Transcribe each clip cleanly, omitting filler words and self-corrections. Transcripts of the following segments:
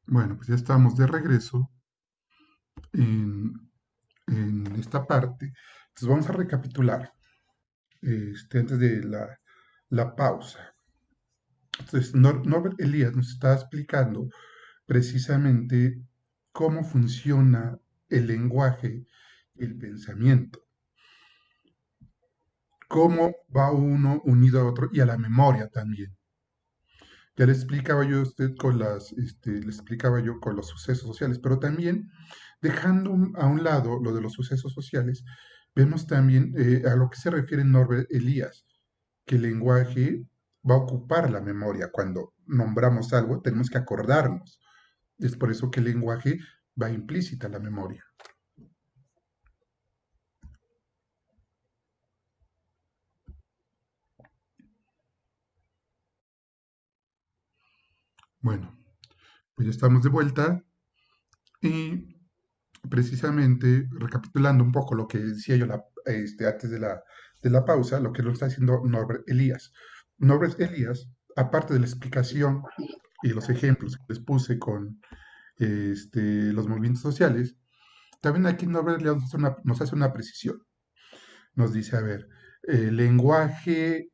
Bueno, pues ya estamos de regreso en, en esta parte. Entonces vamos a recapitular antes de la pausa. Entonces, Norbert Elias nos está explicando precisamente cómo funciona el lenguaje y el pensamiento, cómo va uno unido a otro y a la memoria también. Ya le explicaba yo a usted le explicaba yo con los sucesos sociales, pero también dejando a un lado lo de los sucesos sociales, vemos también a lo que se refiere Norbert Elias, que el lenguaje va a ocupar la memoria. Cuando nombramos algo, tenemos que acordarnos. Es por eso que el lenguaje va implícita a la memoria. Bueno, pues ya estamos de vuelta y precisamente recapitulando un poco lo que decía yo antes de la pausa, lo que lo está haciendo Norbert Elias. Norbert Elias, aparte de la explicación y los ejemplos que les puse con los movimientos sociales, también aquí Norbert Elias nos hace una precisión. Nos dice, a ver, lenguaje,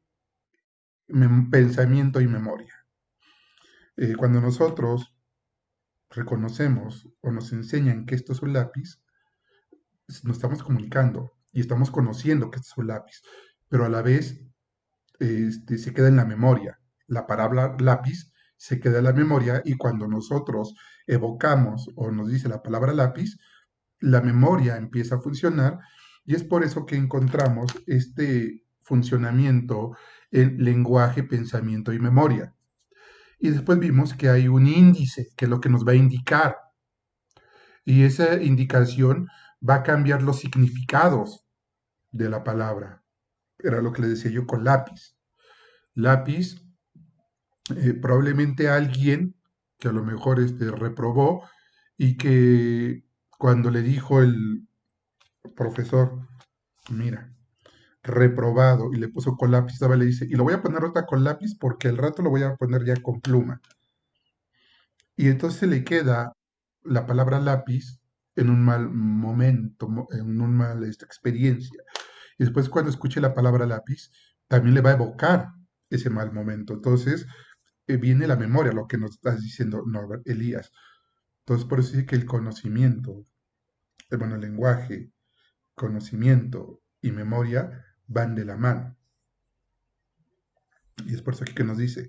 pensamiento y memoria. Cuando nosotros reconocemos o nos enseñan que esto es un lápiz, nos estamos comunicando y estamos conociendo que este es un lápiz, pero a la vez se queda en la memoria. La palabra lápiz se queda en la memoria y cuando nosotros evocamos o nos dice la palabra lápiz, la memoria empieza a funcionar y es por eso que encontramos este funcionamiento en lenguaje, pensamiento y memoria. Y después vimos que hay un índice, que es lo que nos va a indicar, y esa indicación va a cambiar los significados de la palabra. Era lo que le decía yo con lápiz. Lápiz, probablemente alguien que a lo mejor reprobó y que cuando le dijo el profesor, mira, reprobado y le puso con lápiz, estaba le dice, y lo voy a poner otra con lápiz porque el rato lo voy a poner ya con pluma. Y entonces le queda la palabra lápiz en un mal momento, en un mal experiencia. Y después cuando escuche la palabra lápiz, también le va a evocar ese mal momento. Entonces viene la memoria, lo que nos estás diciendo, Norbert Elías. Entonces por eso dice que el conocimiento, el lenguaje, conocimiento y memoria van de la mano. Y es por eso aquí que nos dice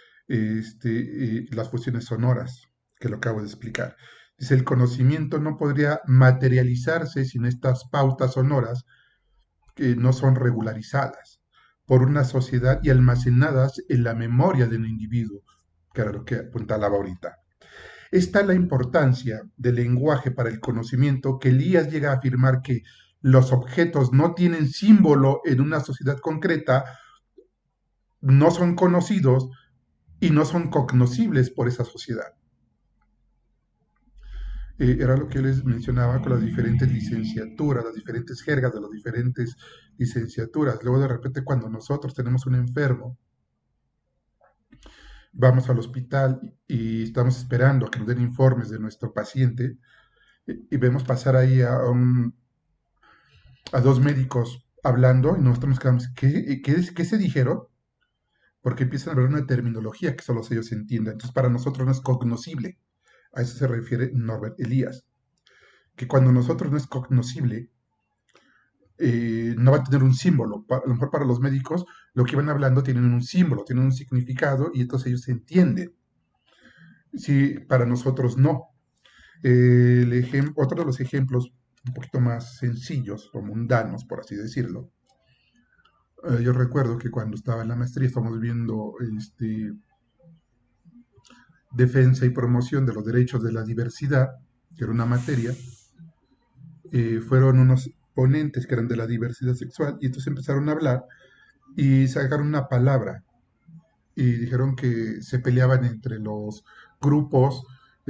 las funciones sonoras, que lo acabo de explicar. Dice, el conocimiento no podría materializarse sin estas pautas sonoras que no son regularizadas por una sociedad y almacenadas en la memoria del individuo, que era lo que apuntaba ahorita. Esta es la importancia del lenguaje para el conocimiento, que Elías llega a afirmar que los objetos no tienen símbolo en una sociedad concreta, no son conocidos y no son cognoscibles por esa sociedad. Era lo que yo les mencionaba con las diferentes licenciaturas, las diferentes jergas de las diferentes licenciaturas. Luego de repente cuando nosotros tenemos un enfermo, vamos al hospital y estamos esperando a que nos den informes de nuestro paciente y vemos pasar ahí a dos médicos hablando y nosotros nos quedamos, ¿qué se dijeron? Porque empiezan a hablar una terminología que solo ellos entienden. Entonces para nosotros no es cognoscible. A eso se refiere Norbert Elías. Que cuando nosotros no es cognoscible, no va a tener un símbolo. A lo mejor para los médicos lo que van hablando tienen un símbolo, tienen un significado y entonces ellos entienden. Sí, para nosotros no. Otro de los ejemplos un poquito más sencillos o mundanos, por así decirlo. Yo recuerdo que cuando estaba en la maestría estábamos viendo defensa y promoción de los derechos de la diversidad, que era una materia. Fueron unos ponentes que eran de la diversidad sexual y entonces empezaron a hablar y sacaron una palabra y dijeron que se peleaban entre los grupos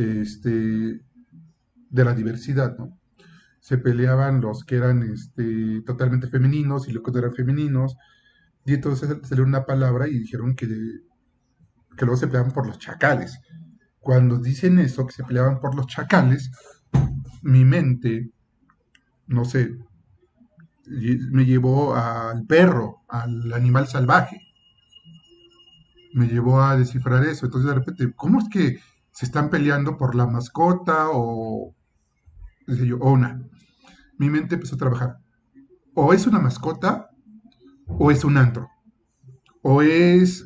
de la diversidad, ¿no? Se peleaban los que eran totalmente femeninos y los que no eran femeninos, y entonces salió una palabra y dijeron que luego se peleaban por los chacales. Cuando dicen eso, que se peleaban por los chacales, mi mente, no sé, me llevó al perro, al animal salvaje, me llevó a descifrar eso. Entonces de repente, ¿cómo es que se están peleando por la mascota o, qué sé yo, o una? Mi mente empezó a trabajar. O es una mascota o es un antro. O es,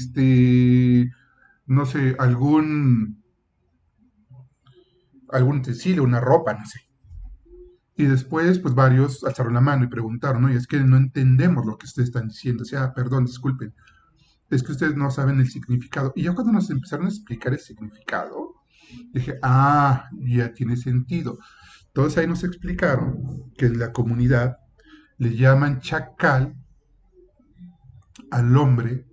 no sé, algún utensilio, una ropa, no sé. Y después, pues varios alzaron la mano y preguntaron, ¿no? Y es que no entendemos lo que ustedes están diciendo. O sea, perdón, disculpen, es que ustedes no saben el significado. Y ya cuando nos empezaron a explicar el significado, dije, ah, ya tiene sentido. Entonces ahí nos explicaron que en la comunidad le llaman chacal al hombre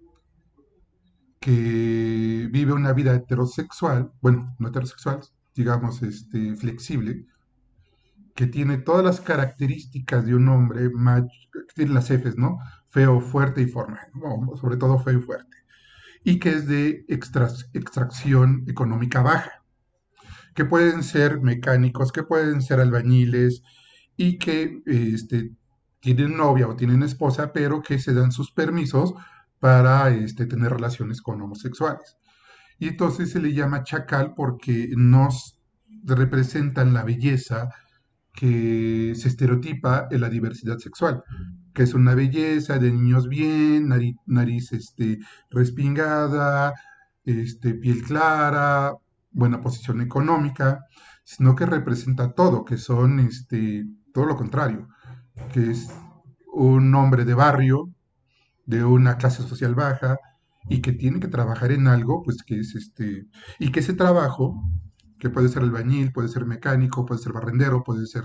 que vive una vida heterosexual, bueno, no heterosexual, digamos, flexible, que tiene todas las características de un hombre, que tiene las Fs, ¿no? Feo, fuerte y formal, ¿no? Sobre todo feo y fuerte, y que es de extracción económica baja, que pueden ser mecánicos, que pueden ser albañiles, y que tienen novia o tienen esposa, pero que se dan sus permisos para tener relaciones con homosexuales. Y entonces se le llama chacal porque nos representan la belleza que se estereotipa en la diversidad sexual, que es una belleza de niños bien, nariz respingada, piel clara, buena posición económica, sino que representa todo, que son todo lo contrario, que es un hombre de barrio, de una clase social baja, y que tiene que trabajar en algo, pues que es y que ese trabajo, que puede ser albañil, puede ser mecánico, puede ser barrendero, puede ser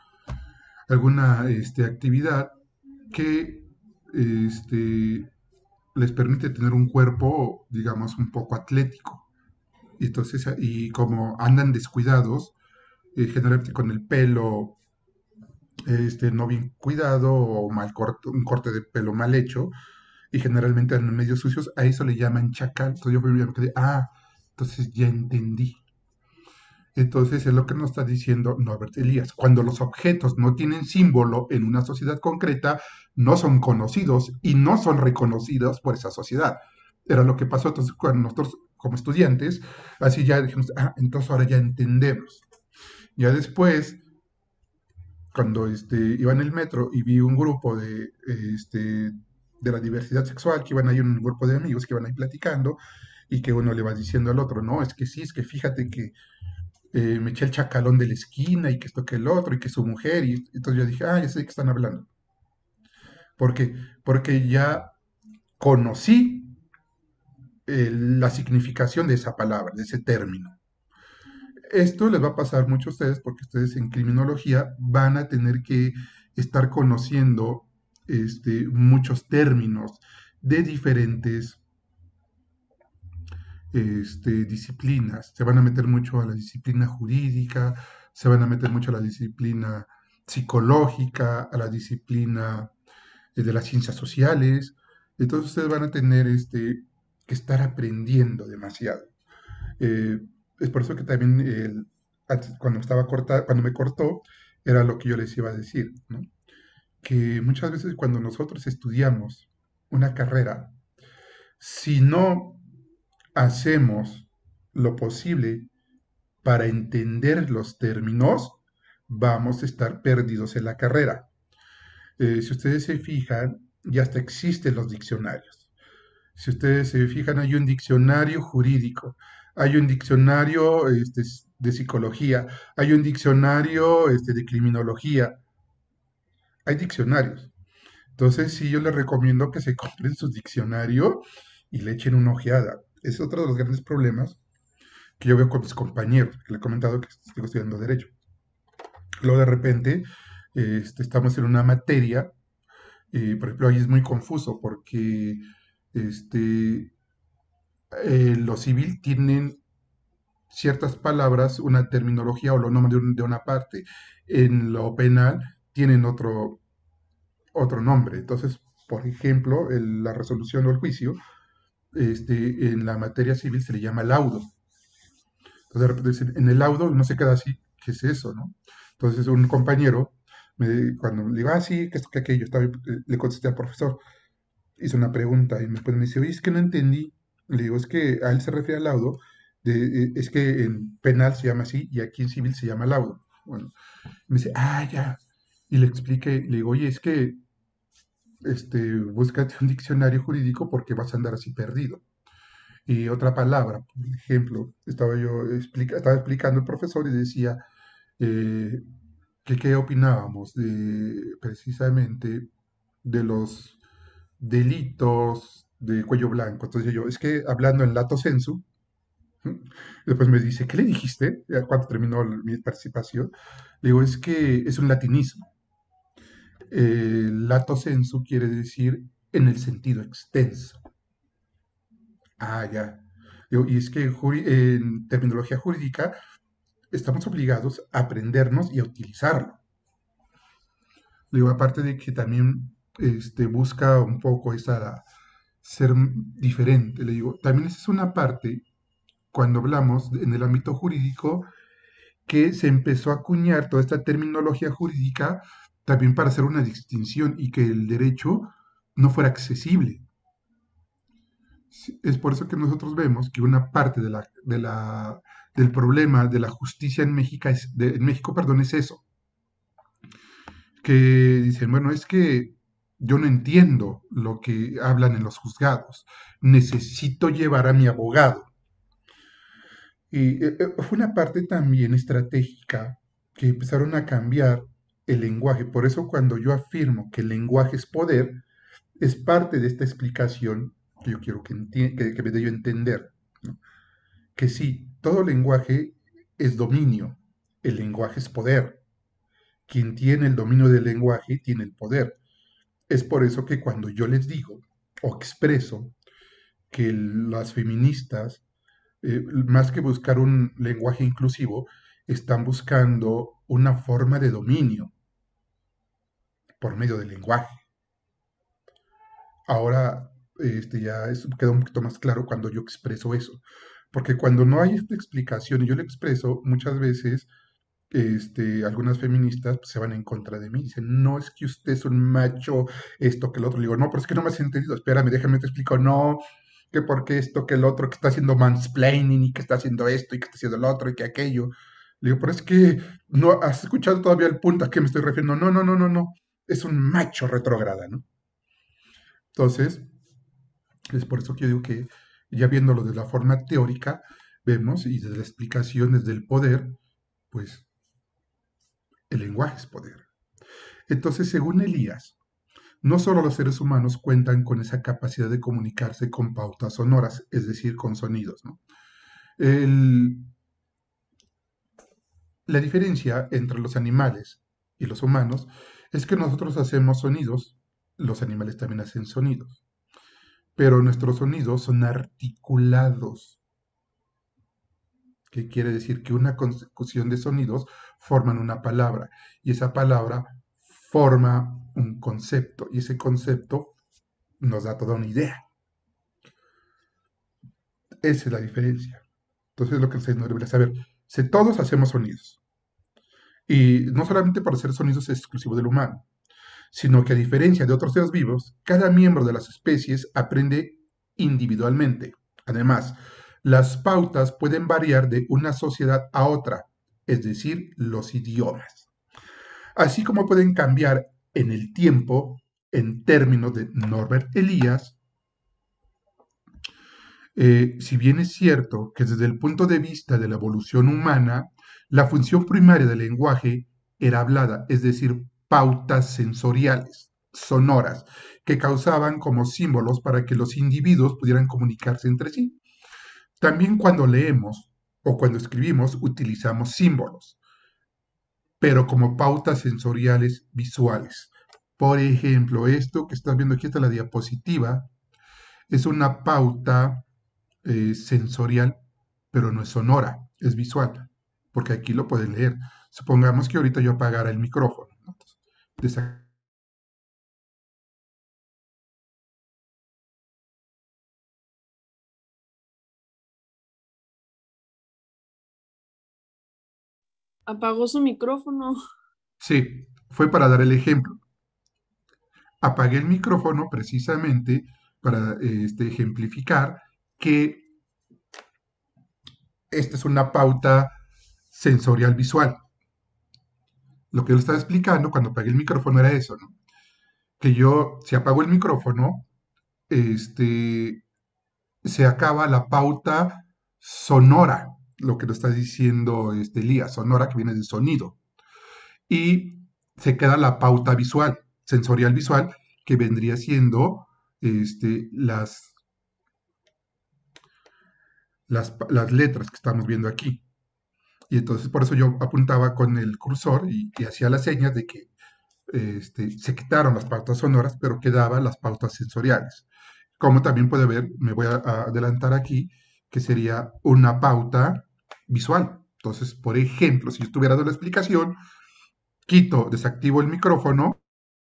alguna actividad que este, les permite tener un cuerpo, digamos, un poco atlético. Y entonces, y como andan descuidados, generalmente con el pelo no bien cuidado o un corte de pelo mal hecho, y generalmente andan medio sucios, a eso le llaman chacal. Entonces yo me quedé, ah, entonces ya entendí. Entonces es lo que nos está diciendo Norbert Elias. Cuando los objetos no tienen símbolo en una sociedad concreta, no son conocidos y no son reconocidos por esa sociedad. Era lo que pasó entonces cuando nosotros como estudiantes, así ya dijimos, ah, entonces ahora ya entendemos. Ya después, cuando iba en el metro y vi un grupo de la diversidad sexual, que iban ahí un grupo de amigos que iban ahí platicando, y que uno le va diciendo al otro, no, es que sí, es que fíjate que me eché el chacalón de la esquina y que esto que el otro y que su mujer. Y entonces yo dije, ah, ya sé de qué están hablando. ¿Por qué? Porque ya conocí la significación de esa palabra, de ese término. Esto les va a pasar mucho a ustedes porque ustedes en criminología van a tener que estar conociendo muchos términos de diferentes disciplinas. Se van a meter mucho a la disciplina jurídica, se van a meter mucho a la disciplina psicológica, a la disciplina de las ciencias sociales. Entonces ustedes van a tener que estar aprendiendo demasiado. Eh, es por eso que también cuando me cortó, era lo que yo les iba a decir, ¿no? Que muchas veces cuando nosotros estudiamos una carrera, si no hacemos lo posible para entender los términos, vamos a estar perdidos en la carrera. Si ustedes se fijan, ya hasta existen los diccionarios. Si ustedes se fijan, hay un diccionario jurídico, hay un diccionario de psicología, hay un diccionario de criminología, hay diccionarios. Entonces, sí, yo les recomiendo que se compren su diccionario y le echen una ojeada. Es otro de los grandes problemas que yo veo con mis compañeros, que le he comentado que estoy estudiando Derecho. Luego de repente estamos en una materia, por ejemplo, ahí es muy confuso porque este, lo civil tienen ciertas palabras, una terminología o los nombres de una parte. En lo penal tienen otro nombre. Entonces, por ejemplo, la resolución o el juicio, en la materia civil se le llama laudo. Entonces de repente dicen, en el laudo uno se queda así, ¿qué es eso, no? Entonces un compañero, cuando le digo, ah, sí, que esto, que aquello, le contesté al profesor, hizo una pregunta y después me dice, oye, es que no entendí. Le digo, es que a él se refiere al laudo, es que en penal se llama así y aquí en civil se llama laudo. Bueno, me dice, ah, ya. Y le expliqué, le digo, oye, es que búscate un diccionario jurídico porque vas a andar así perdido. Y otra palabra, por ejemplo, estaba explicando el profesor y decía eh, que qué opinábamos precisamente de los delitos de cuello blanco. Entonces yo, es que hablando en lato sensu, ¿m? Después me dice, ¿qué le dijiste? Ya cuando terminó mi participación, le digo, es que es un latinismo. Lato sensu quiere decir en el sentido extenso. Ah, ya. Digo, y es que en terminología jurídica estamos obligados a aprendernos y a utilizarlo. Digo, aparte de que también busca un poco esa ser diferente, le digo, también esa es una parte cuando hablamos en el ámbito jurídico que se empezó a acuñar toda esta terminología jurídica también para hacer una distinción y que el derecho no fuera accesible. Sí, es por eso que nosotros vemos que una parte del problema de la justicia en México, en México, perdón, es eso, que dicen, bueno, es que yo no entiendo lo que hablan en los juzgados, necesito llevar a mi abogado. Y fue una parte también estratégica que empezaron a cambiar el lenguaje. Por eso cuando yo afirmo que el lenguaje es poder, es parte de esta explicación que yo quiero que me dé yo a entender, ¿no? Que sí, todo lenguaje es dominio, el lenguaje es poder. Quien tiene el dominio del lenguaje tiene el poder. Es por eso que cuando yo les digo o expreso que las feministas, más que buscar un lenguaje inclusivo, están buscando una forma de dominio por medio del lenguaje. Ahora queda un poquito más claro cuando yo expreso eso. Porque cuando no hay esta explicación y yo lo expreso, muchas veces algunas feministas pues, se van en contra de mí. Dicen, no, es que usted es un macho, esto que el otro. Le digo, no, pero es que no me has entendido. Espérame, déjame te explico. No, que porque esto que el otro, que está haciendo mansplaining y que está haciendo esto y que está haciendo lo otro y que aquello. Le digo, pero es que no has escuchado todavía el punto a qué me estoy refiriendo. No, no, no, no, no. Es un macho retrógrada, ¿no? Entonces, es por eso que yo digo que ya viéndolo de la forma teórica, vemos y desde la explicación, desde el poder, pues el lenguaje es poder. Entonces, según Elías, no solo los seres humanos cuentan con esa capacidad de comunicarse con pautas sonoras, es decir, con sonidos, ¿no? El- la diferencia entre los animales y los humanos es que nosotros hacemos sonidos, los animales también hacen sonidos, pero nuestros sonidos son articulados, que quiere decir que una consecución de sonidos forman una palabra y esa palabra forma un concepto y ese concepto nos da toda una idea. Esa es la diferencia. Entonces lo que ustedes no debería saber, si todos hacemos sonidos y no solamente por hacer sonidos es exclusivo del humano, sino que a diferencia de otros seres vivos, cada miembro de las especies aprende individualmente. Además, las pautas pueden variar de una sociedad a otra, es decir, los idiomas, así como pueden cambiar en el tiempo en términos de Norbert Elias. Si bien es cierto que desde el punto de vista de la evolución humana, la función primaria del lenguaje era hablada, es decir, pautas sensoriales, sonoras, que causaban como símbolos para que los individuos pudieran comunicarse entre sí. También cuando leemos o cuando escribimos utilizamos símbolos, pero como pautas sensoriales visuales. Por ejemplo, esto que estás viendo aquí, está la diapositiva, es una pauta sensorial, pero no es sonora, es visual, porque aquí lo pueden leer. Supongamos que ahorita yo apagara el micrófono, ¿no? Apagó su micrófono. Sí, fue para dar el ejemplo. Apagué el micrófono precisamente para ejemplificar que esta es una pauta sensorial visual. Lo que yo le estaba explicando cuando apagué el micrófono era eso, ¿no? Que yo, si apago el micrófono, este, se acaba la pauta sonora, lo que nos está diciendo Elías, sonora que viene del sonido, y se queda la pauta visual, sensorial visual, que vendría siendo las letras que estamos viendo aquí. Y entonces por eso yo apuntaba con el cursor y hacía las señas de que se quitaron las pautas sonoras, pero quedaban las pautas sensoriales. Como también puede ver, me voy a adelantar aquí, que sería una pauta visual. Entonces, por ejemplo, si yo estuviera dando la explicación, quito, desactivo el micrófono,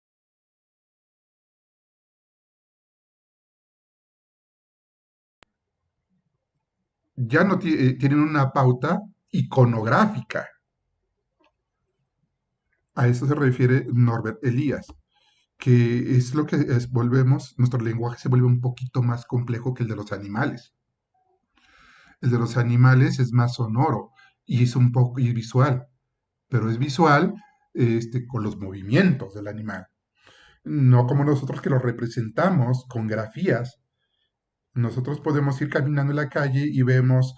ya no tienen una pauta iconográfica. A eso se refiere Norbert Elias, que es lo que volvemos, nuestro lenguaje se vuelve un poquito más complejo que el de los animales. El de los animales es más sonoro y es un poco y visual, pero es visual con los movimientos del animal, no como nosotros que lo representamos con grafías. Nosotros podemos ir caminando en la calle y vemos,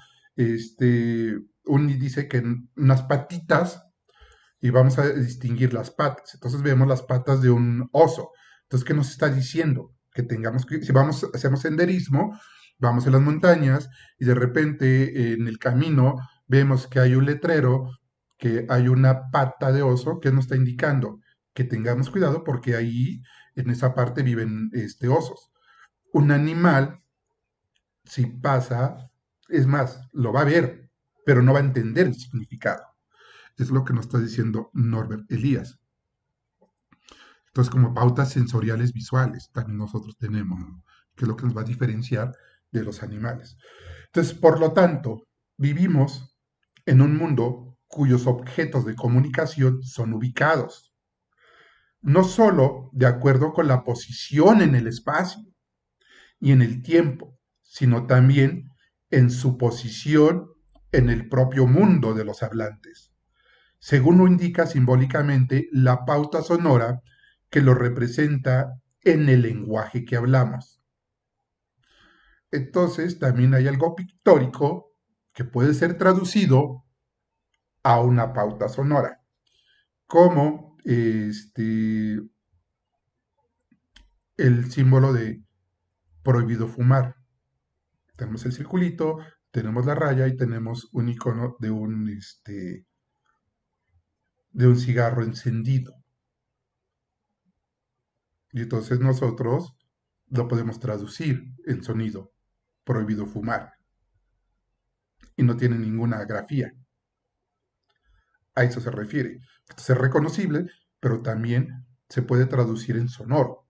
dice que unas patitas y vamos a distinguir las patas. Entonces vemos las patas de un oso. Entonces, ¿qué nos está diciendo? Que tengamos que, si vamos, hacemos senderismo, vamos en las montañas y de repente en el camino vemos que hay un letrero, que hay una pata de oso, que nos está indicando que tengamos cuidado porque ahí en esa parte viven osos. Un animal, si pasa, es más, lo va a ver, pero no va a entender el significado. Es lo que nos está diciendo Norbert Elías. Entonces, como pautas sensoriales visuales, también nosotros tenemos, ¿no? Que es lo que nos va a diferenciar de los animales. Entonces, por lo tanto, vivimos en un mundo cuyos objetos de comunicación son ubicados, no solo de acuerdo con la posición en el espacio y en el tiempo, sino también en su posición en el propio mundo de los hablantes, según lo indica simbólicamente la pauta sonora que lo representa en el lenguaje que hablamos. Entonces, también hay algo pictórico que puede ser traducido a una pauta sonora, como el símbolo de prohibido fumar. Tenemos el circulito, tenemos la raya y tenemos un icono de un cigarro encendido. Y entonces nosotros lo podemos traducir en sonido, prohibido fumar, y no tiene ninguna grafía. A eso se refiere. Esto es reconocible, pero también se puede traducir en sonoro.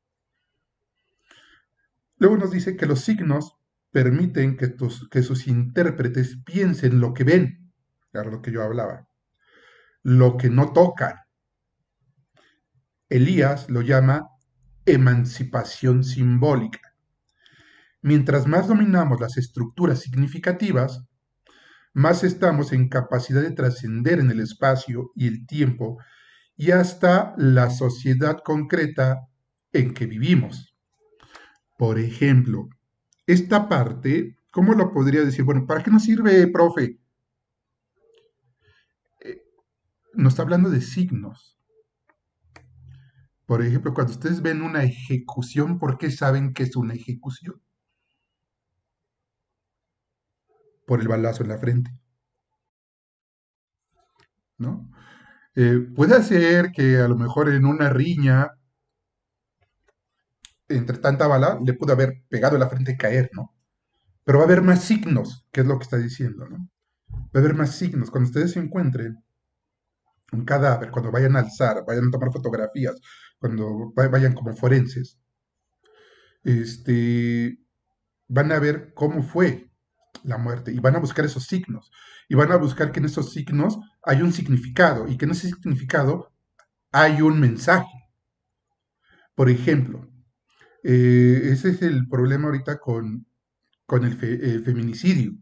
Luego nos dice que los signos permiten que sus intérpretes piensen lo que ven, era lo que yo hablaba, lo que no tocan. Elías lo llama emancipación simbólica. Mientras más dominamos las estructuras significativas, más estamos en capacidad de trascender en el espacio y el tiempo y hasta la sociedad concreta en que vivimos. Por ejemplo, esta parte, ¿cómo lo podría decir? Bueno, ¿para qué nos sirve, profe? Eh, Nos está hablando de signos. Por ejemplo, cuando ustedes ven una ejecución, ¿por qué saben que es una ejecución? Por el balazo en la frente, ¿no? Puede ser que a lo mejor en una riña, entre tanta bala, le pudo haber pegado en la frente y caer, ¿no? Pero va a haber más signos, que es lo que está diciendo, ¿no? Va a haber más signos. Cuando ustedes se encuentren un cadáver, cuando vayan a alzar, vayan a tomar fotografías, cuando vayan como forenses, este, van a ver cómo fue la muerte y van a buscar esos signos y van a buscar que en esos signos hay un significado y que en ese significado hay un mensaje. Por ejemplo, ese es el problema ahorita con el feminicidio.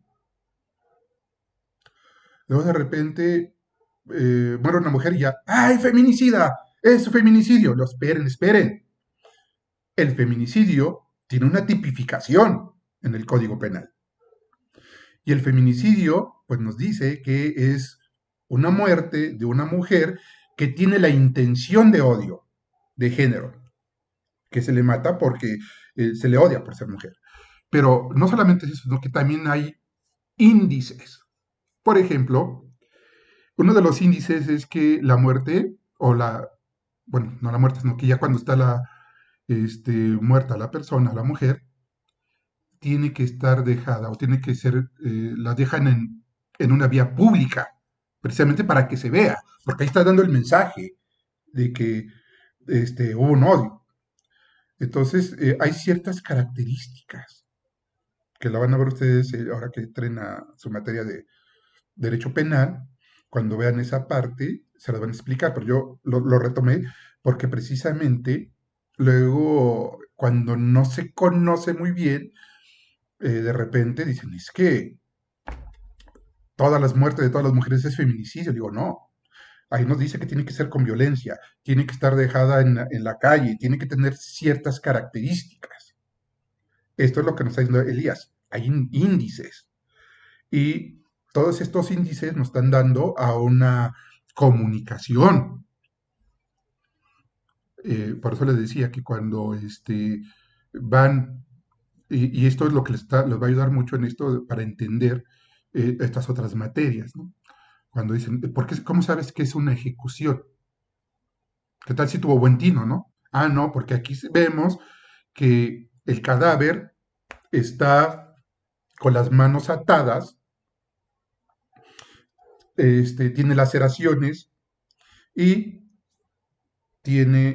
Luego de repente muere una mujer y ya, ¡ay, feminicida! ¡Es feminicidio! Lo esperen, esperen. El feminicidio tiene una tipificación en el Código Penal. Y el feminicidio, pues nos dice que es una muerte de una mujer que tiene la intención de odio de género, que se le mata porque se le odia por ser mujer. Pero no solamente es eso, sino que también hay índices. Por ejemplo, uno de los índices es que la muerte, o la, bueno, no la muerte, sino que ya cuando está muerta la persona, la mujer, tiene que estar dejada o tiene que ser, la dejan en una vía pública, precisamente para que se vea, porque ahí está dando el mensaje de que hubo un odio. Entonces, hay ciertas características que la van a ver ustedes ahora que entren a su materia de derecho penal, cuando vean esa parte, se las van a explicar, pero yo lo retomé porque precisamente luego, cuando no se conoce muy bien, de repente dicen, es que todas las muertes de todas las mujeres es feminicidio. Digo, no. Ahí nos dice que tiene que ser con violencia, tiene que estar dejada en la calle, tiene que tener ciertas características. Esto es lo que nos está diciendo Elías. Hay índices. Y todos estos índices nos están dando a una comunicación. Por eso les decía que cuando van, y esto es lo que les va a ayudar mucho en esto para entender estas otras materias, ¿no? Cuando dicen, ¿cómo sabes que es una ejecución? ¿Qué tal si tuvo buen tino, no? Ah, no, porque aquí vemos que el cadáver está con las manos atadas, tiene laceraciones y tiene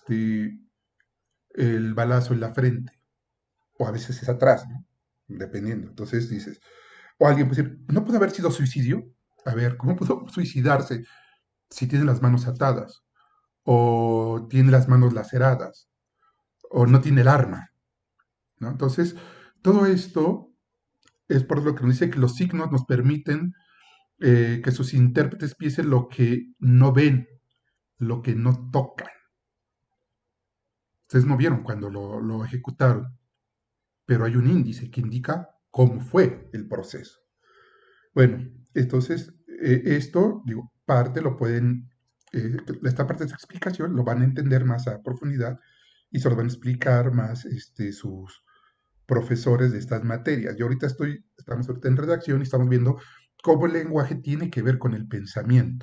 el balazo en la frente, o a veces es atrás, ¿no? Dependiendo. Entonces dices, o alguien puede decir, ¿no puede haber sido suicidio? A ver, ¿cómo pudo suicidarse si tiene las manos atadas? O tiene las manos laceradas, o no tiene el arma, ¿no? Entonces, todo esto es por lo que nos dice que los signos nos permiten que sus intérpretes piensen lo que no ven, lo que no tocan. Ustedes no vieron cuando lo ejecutaron, pero hay un índice que indica cómo fue el proceso. Bueno, entonces, esto, digo, parte lo pueden, esta parte de esta explicación lo van a entender más a profundidad y se lo van a explicar más sus profesores de estas materias. Yo ahorita estamos ahorita en redacción y estamos viendo cómo el lenguaje tiene que ver con el pensamiento.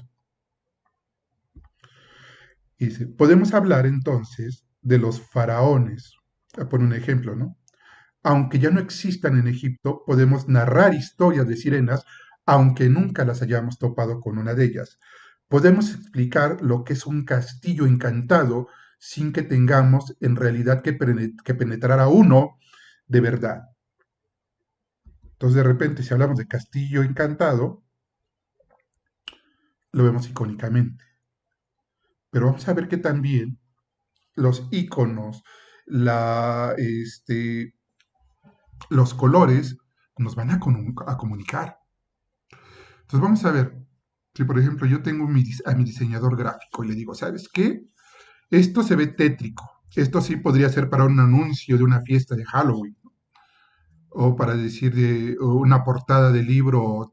Y dice, podemos hablar entonces de los faraones, por un ejemplo, ¿no? Aunque ya no existan en Egipto, podemos narrar historias de sirenas, aunque nunca las hayamos topado con una de ellas. Podemos explicar lo que es un castillo encantado sin que tengamos en realidad que penetrar a uno de verdad. Entonces, de repente, si hablamos de castillo encantado, lo vemos icónicamente. Pero vamos a ver que también los iconos, la, los colores, nos van a comunicar. Entonces, vamos a ver. Si, por ejemplo, yo tengo a mi diseñador gráfico y le digo, ¿sabes qué? Esto se ve tétrico. Esto sí podría ser para un anuncio de una fiesta de Halloween. O para decir de una portada de libro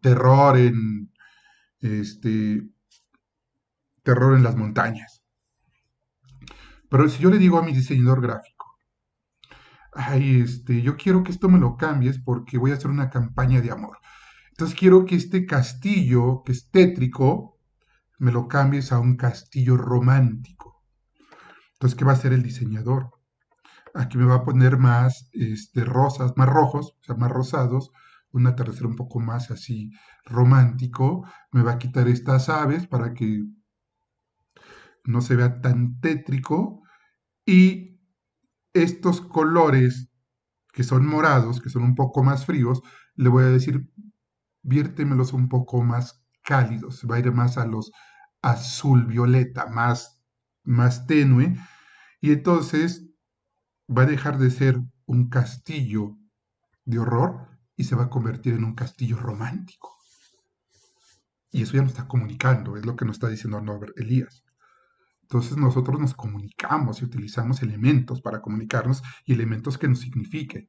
este, terror en las montañas. Pero si yo le digo a mi diseñador gráfico, ay, yo quiero que esto me lo cambies porque voy a hacer una campaña de amor. Entonces quiero que este castillo, que es tétrico, me lo cambies a un castillo romántico. Entonces, ¿qué va a hacer el diseñador? Aquí me va a poner más rosas, más rojos, o sea, más rosados, un atardecer un poco más así romántico. Me va a quitar estas aves para que no se vea tan tétrico. Y estos colores que son morados, que son un poco más fríos, le voy a decir, viértemelos un poco más cálidos, se va a ir más a los azul violeta, más tenue, y entonces va a dejar de ser un castillo de horror y se va a convertir en un castillo romántico. Y eso ya nos está comunicando, es lo que nos está diciendo Norbert Elias. Entonces nosotros nos comunicamos y utilizamos elementos para comunicarnos y elementos que nos signifiquen.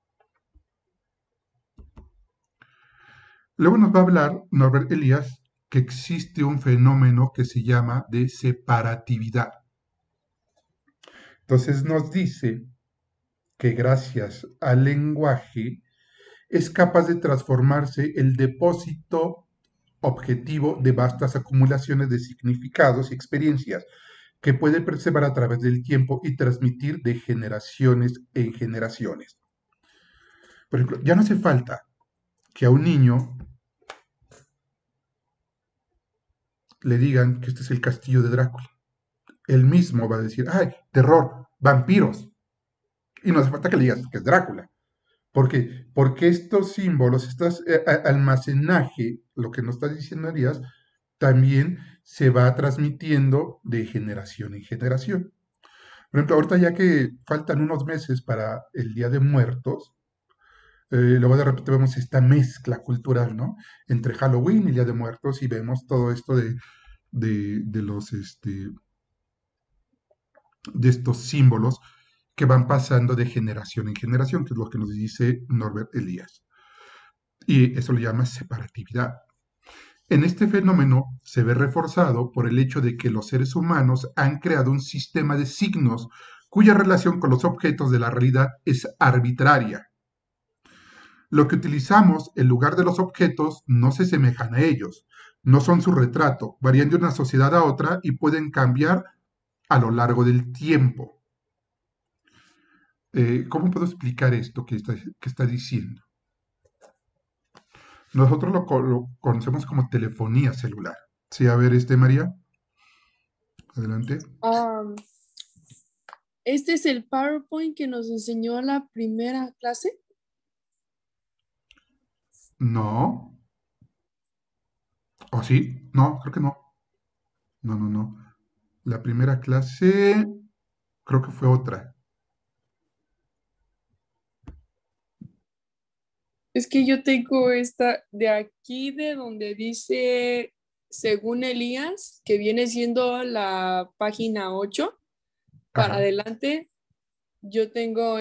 Luego nos va a hablar Norbert Elias que existe un fenómeno que se llama de separatividad. Entonces nos dice que gracias al lenguaje es capaz de transformarse el depósito objetivo de vastas acumulaciones de significados y experiencias que puede perseverar a través del tiempo y transmitir de generaciones en generaciones. Por ejemplo, ya no hace falta que a un niño le digan que este es el castillo de Drácula. Él mismo va a decir, ay, terror, vampiros. Y no hace falta que le digas que es Drácula. ¿Por qué? Porque estos símbolos, este almacenaje, lo que nos está diciendo Arias, también se va transmitiendo de generación en generación. Por ejemplo, ahorita ya que faltan unos meses para el Día de Muertos, luego de repente vemos esta mezcla cultural, ¿no? Entre Halloween y el Día de Muertos y vemos todo esto de los, de estos símbolos que van pasando de generación en generación, que es lo que nos dice Norbert Elias. Y eso le llama separatividad. En este fenómeno se ve reforzado por el hecho de que los seres humanos han creado un sistema de signos cuya relación con los objetos de la realidad es arbitraria. Lo que utilizamos en lugar de los objetos no se semejan a ellos, no son su retrato, varían de una sociedad a otra y pueden cambiar a lo largo del tiempo. ¿Cómo puedo explicar esto que está diciendo? Nosotros lo conocemos como telefonía celular. Sí, a ver, María, adelante. Um, este es el PowerPoint que nos enseñó la primera clase. No. ¿O sí? No, creo que no. No, no, no. La primera clase creo que fue otra. Es que yo tengo esta de aquí, de donde dice, según Elías, que viene siendo la página 8 para Ajá. adelante. Yo tengo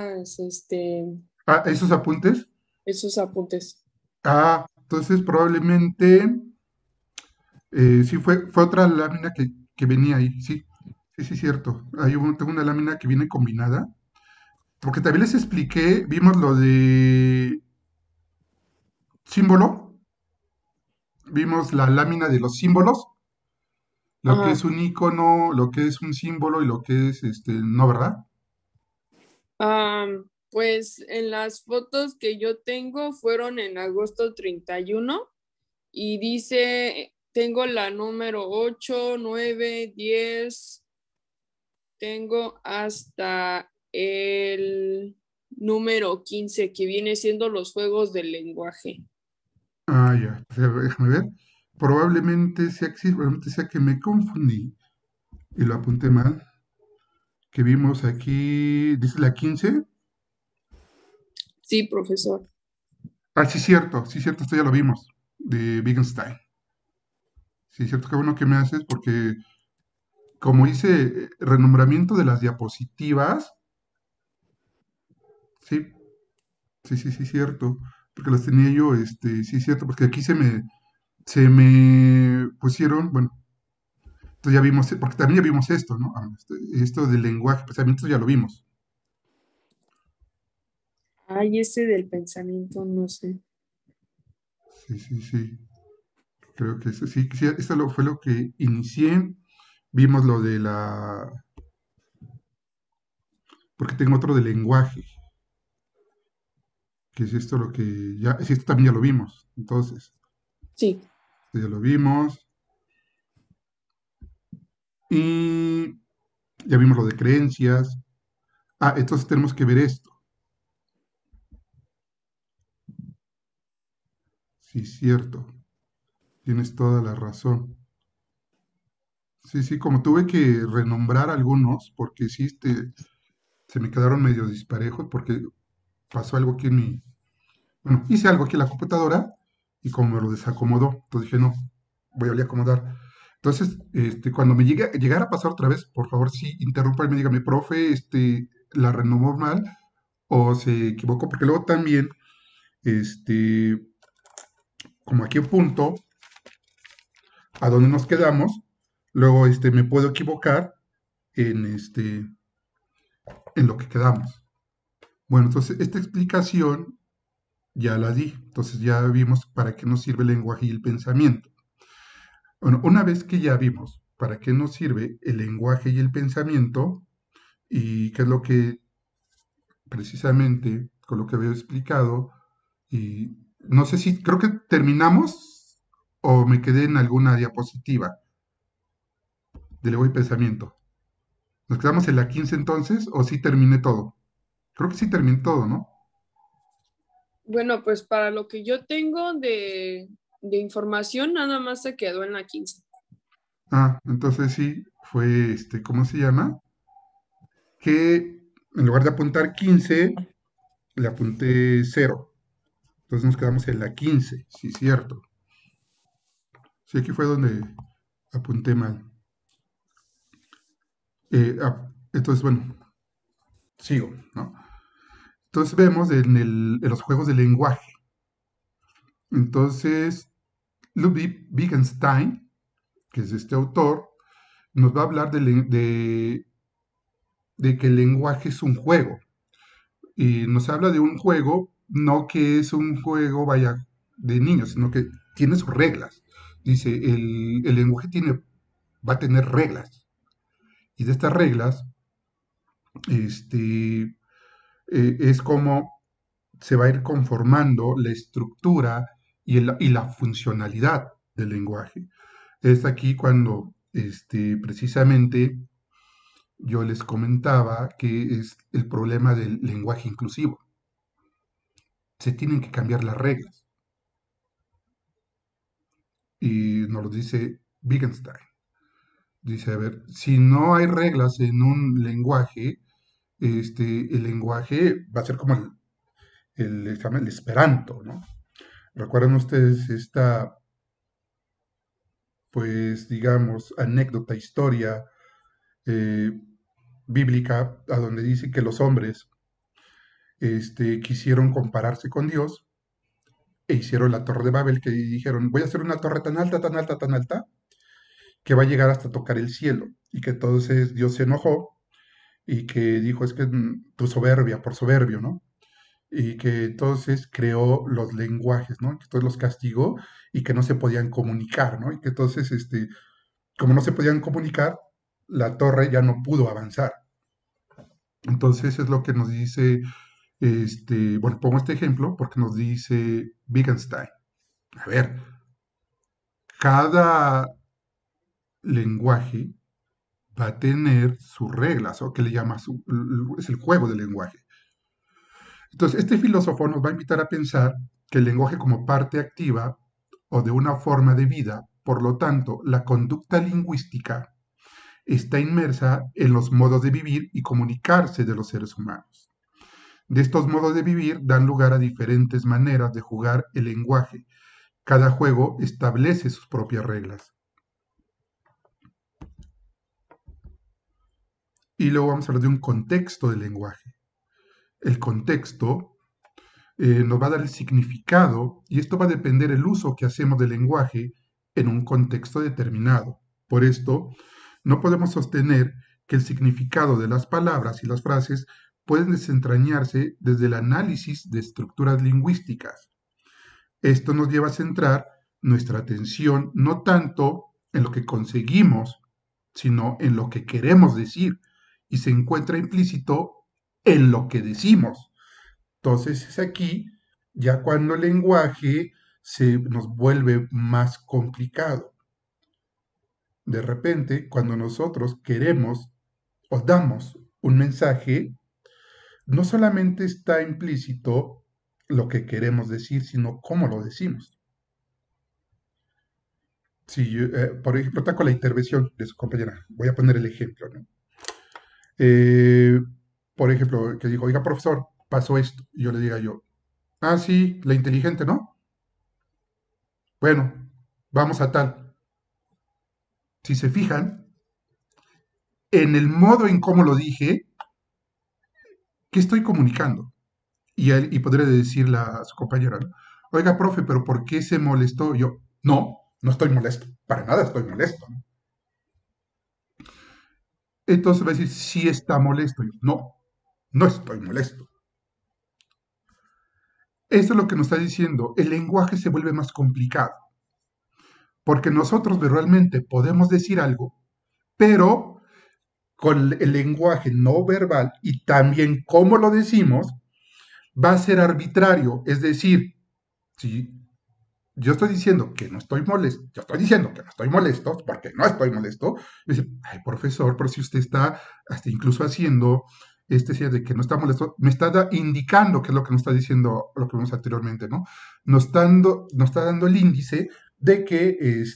Ah, esos apuntes. esos apuntes. Ah, entonces probablemente sí fue otra lámina que venía ahí. Sí, sí, sí, cierto. Tengo una lámina que viene combinada. Porque también les expliqué, vimos lo de símbolo, vimos la lámina de los símbolos, lo que es Ajá. un icono, lo que es un símbolo y lo que es no, ¿verdad? Pues en las fotos que yo tengo fueron en agosto 31 y dice, tengo la número 8 9 10, tengo hasta el número 15 que viene siendo los juegos del lenguaje. Ah, ya. O sea, déjame ver. Probablemente sea que sí, probablemente sea que me confundí y lo apunté mal. Que vimos aquí, dice la 15. Sí, profesor. Ah, sí, cierto, esto ya lo vimos, de Wittgenstein. Sí, cierto, qué bueno que me haces, porque como hice renombramiento de las diapositivas, sí, sí, sí, sí, cierto, porque las tenía yo, sí, cierto, porque aquí se me pusieron, bueno, entonces ya vimos, porque también ya vimos esto, ¿no? Esto del lenguaje, pensamientos ya lo vimos. Ay, ese del pensamiento, no sé. Sí, sí, sí, creo que eso, sí, sí, fue lo que inicié, vimos lo de porque tengo otro de lenguaje, que es esto lo que ya, sí, esto también ya lo vimos, entonces, Sí. esto ya lo vimos, y ya vimos lo de creencias. Ah, entonces tenemos que ver esto. Sí, cierto. tienes toda la razón. Sí, sí, como tuve que renombrar algunos, porque sí, se me quedaron medio disparejos, porque pasó algo aquí en mi, bueno, hice algo aquí en la computadora y como me lo desacomodó, entonces dije, no, voy a acomodar. Entonces, cuando llegara a pasar otra vez, por favor, sí, interrúpame y dígame, profe, la renombró mal o se equivocó, porque luego también, este, como aquí apunto a dónde nos quedamos, luego, me puedo equivocar en, en lo que quedamos. Bueno, entonces, esta explicación ya la di, entonces ya vimos para qué nos sirve el lenguaje y el pensamiento. Bueno, una vez que ya vimos para qué nos sirve el lenguaje y el pensamiento, y qué es lo que precisamente con lo que había explicado, y no sé si creo que terminamos o me quedé en alguna diapositiva de lenguaje y pensamiento. ¿Nos quedamos en la 15 entonces o sí terminé todo? Creo que sí terminé todo, ¿no? Bueno, pues para lo que yo tengo de información, nada más se quedó en la 15. Ah, entonces sí, fue ¿cómo se llama? Que en lugar de apuntar 15 le apunté 0. Entonces nos quedamos en la 15, sí, cierto. Sí, aquí fue donde apunté mal. Entonces, bueno, sigo, ¿no? Entonces vemos en los juegos de lenguaje. Entonces, Ludwig Wittgenstein, que es este autor, nos va a hablar de que el lenguaje es un juego. Y nos habla de un juego, no que es un juego, vaya, de niños, sino que tiene sus reglas. Dice, el lenguaje va a tener reglas. Y de estas reglas, es como se va a ir conformando la estructura y la funcionalidad del lenguaje. Es aquí cuando precisamente yo les comentaba que es el problema del lenguaje inclusivo. Se tienen que cambiar las reglas. Y nos lo dice Wittgenstein. Dice, a ver, si no hay reglas en un lenguaje, el lenguaje va a ser como se llama el Esperanto, ¿no? ¿Recuerdan ustedes esta, pues, digamos, anécdota, historia eh, bíblica, a donde dice que los hombres quisieron compararse con Dios e hicieron la torre de Babel, que dijeron, voy a hacer una torre tan alta, tan alta, tan alta, que va a llegar hasta tocar el cielo. Y que entonces Dios se enojó y que dijo, es que tu soberbia, por soberbio, ¿no? Y que entonces creó los lenguajes, ¿no? Que entonces los castigó y que no se podían comunicar, ¿no? Y que entonces, como no se podían comunicar, la torre ya no pudo avanzar. Entonces es lo que nos dice, bueno, pongo este ejemplo porque nos dice Wittgenstein. A ver, cada lenguaje va a tener sus reglas, o que le llama es el juego del lenguaje. Entonces, este filósofo nos va a invitar a pensar que el lenguaje como parte activa o de una forma de vida, por lo tanto, la conducta lingüística está inmersa en los modos de vivir y comunicarse de los seres humanos. De estos modos de vivir dan lugar a diferentes maneras de jugar el lenguaje. Cada juego establece sus propias reglas. Y luego vamos a hablar de un contexto del lenguaje. El contexto nos va a dar el significado y esto va a depender del uso que hacemos del lenguaje en un contexto determinado. Por esto, no podemos sostener que el significado de las palabras y las frases pueden desentrañarse desde el análisis de estructuras lingüísticas. Esto nos lleva a centrar nuestra atención no tanto en lo que conseguimos, sino en lo que queremos decir, y se encuentra implícito en lo que decimos. Entonces es aquí ya cuando el lenguaje se nos vuelve más complicado. De repente, cuando nosotros queremos o damos un mensaje, no solamente está implícito lo que queremos decir, sino cómo lo decimos. Si, por ejemplo, está con la intervención de su compañera, voy a poner el ejemplo, ¿no? Eh, por ejemplo, que digo, oiga, profesor, pasó esto. Y yo le diga yo, ah, sí, la inteligente, ¿no? Bueno, vamos a tal. Si se fijan, en el modo en cómo lo dije, ¿qué estoy comunicando? Y podré decirle a su compañera, ¿no? Oiga, profe, pero ¿por qué se molestó? Yo, no, no estoy molesto, para nada estoy molesto, ¿no? Entonces va a decir, sí está molesto. Yo, no, no estoy molesto. Esto es lo que nos está diciendo. El lenguaje se vuelve más complicado, porque nosotros verbalmente podemos decir algo, pero con el lenguaje no verbal y también cómo lo decimos, va a ser arbitrario. Es decir, si yo estoy diciendo que no estoy molesto, yo estoy diciendo que no estoy molesto, porque no estoy molesto, y dice, ay, profesor, pero si usted está hasta incluso haciendo de que no está molesto, me está indicando que es lo que nos está diciendo, lo que vimos anteriormente, ¿no? Nos está dando el índice de que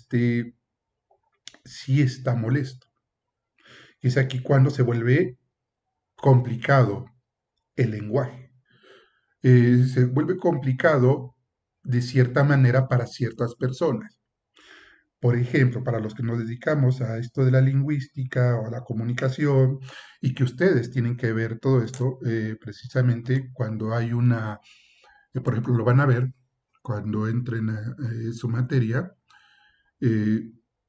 sí está molesto. Y es aquí cuando se vuelve complicado el lenguaje. Se vuelve complicado de cierta manera para ciertas personas. Por ejemplo, para los que nos dedicamos a esto de la lingüística o a la comunicación y que ustedes tienen que ver todo esto, precisamente cuando hay por ejemplo, lo van a ver cuando entren a su materia, eh,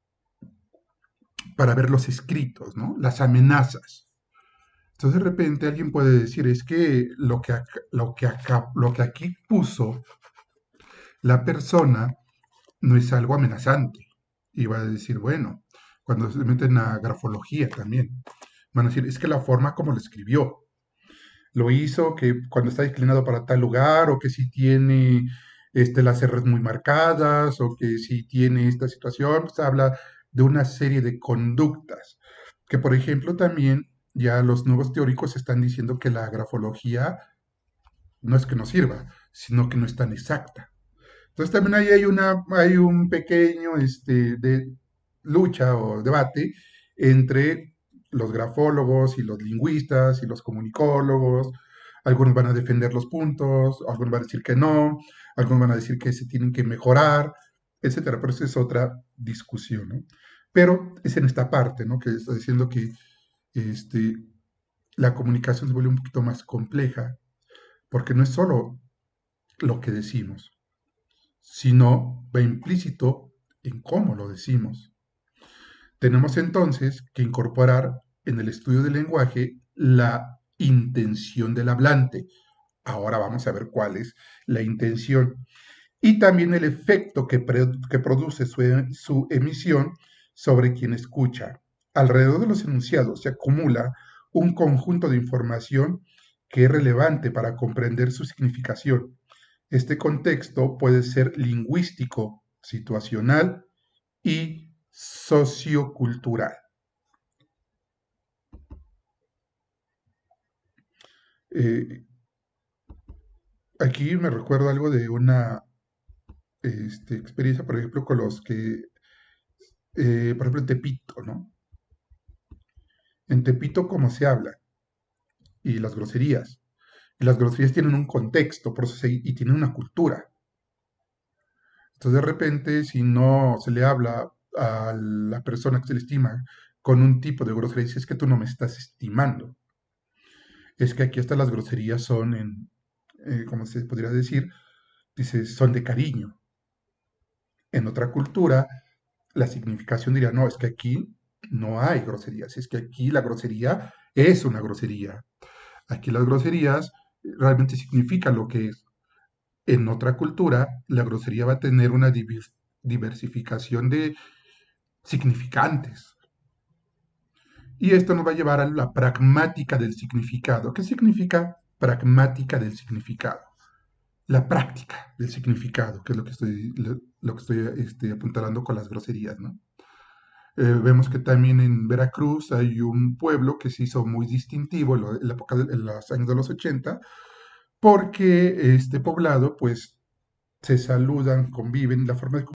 para ver los escritos, ¿no? Las amenazas. Entonces de repente alguien puede decir, es que lo que aquí puso la persona no es algo amenazante. Y va a decir, bueno, cuando se meten a grafología también, van a decir, es que la forma como lo escribió, lo hizo que cuando está inclinado para tal lugar, o que si tiene las R's muy marcadas, o que si tiene esta situación, pues habla de una serie de conductas, que por ejemplo también ya los nuevos teóricos están diciendo que la grafología no es que no sirva, sino que no es tan exacta. Entonces también ahí hay un pequeño de lucha o debate entre los grafólogos y los lingüistas y los comunicólogos. Algunos van a defender los puntos, algunos van a decir que no, algunos van a decir que se tienen que mejorar, etcétera. Pero esa es otra discusión, ¿no? Pero es en esta parte, ¿no? Que está diciendo que este, la comunicación se vuelve un poquito más compleja, porque no es solo lo que decimos, sino va implícito en cómo lo decimos. Tenemos entonces que incorporar en el estudio del lenguaje la intención del hablante. Ahora vamos a ver cuál es la intención. Y también el efecto que produce su emisión sobre quien escucha. Alrededor de los enunciados se acumula un conjunto de información que es relevante para comprender su significación. Este contexto puede ser lingüístico, situacional y sociocultural. Eh, Aquí me recuerdo algo de una experiencia, por ejemplo, con los que, por ejemplo, en Tepito, ¿no? En Tepito, ¿cómo se habla? Y las groserías. Y las groserías tienen un contexto, por eso y tienen una cultura. Entonces, de repente, si no se le habla a la persona que se le estima con un tipo de grosería, dice, es que tú no me estás estimando. Es que aquí hasta las groserías son como se podría decir, dice, son de cariño. En otra cultura, la significación diría, no, es que aquí no hay groserías, es que aquí la grosería es una grosería. Aquí las groserías realmente significan lo que es. En otra cultura, la grosería va a tener una diversificación de significantes. Y esto nos va a llevar a la pragmática del significado. ¿Qué significa pragmática del significado? La práctica del significado, que es lo que estoy apuntalando con las groserías, ¿no? Vemos que también en Veracruz hay un pueblo que se hizo muy distintivo en la época en los años de los 80, porque este poblado, pues, se saludan, conviven, la forma de